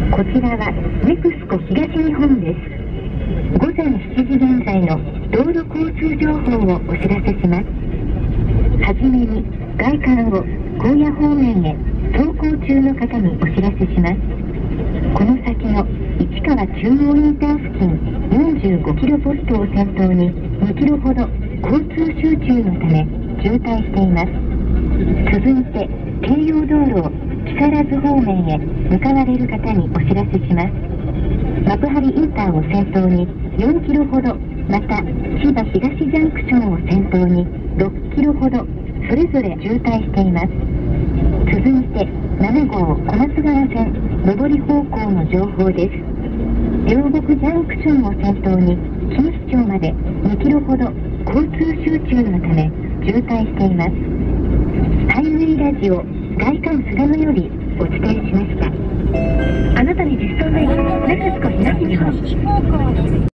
こちらはネクスコ東日本です。午前7時現在の道路交通情報をお知らせします。はじめに外環を高野方面へ走行中の方にお知らせします。この先の市川中央インター付近45キロポストを先頭に2キロほど交通集中のため渋滞しています。続いて京葉道路を木更津方面へ向かわれる方にお知らせします。幕張インターを先頭に4キロほど、また千葉東ジャンクションを先頭に6キロほどそれぞれ渋滞しています。続いて7号小松川線上り方向の情報です。両国ジャンクションを先頭に錦糸町まで2キロほど交通集中のため渋滞しています。ハイウェイラジオ外環菅野よりお伝えしました。あなたに実装のいいネクスコ東日本。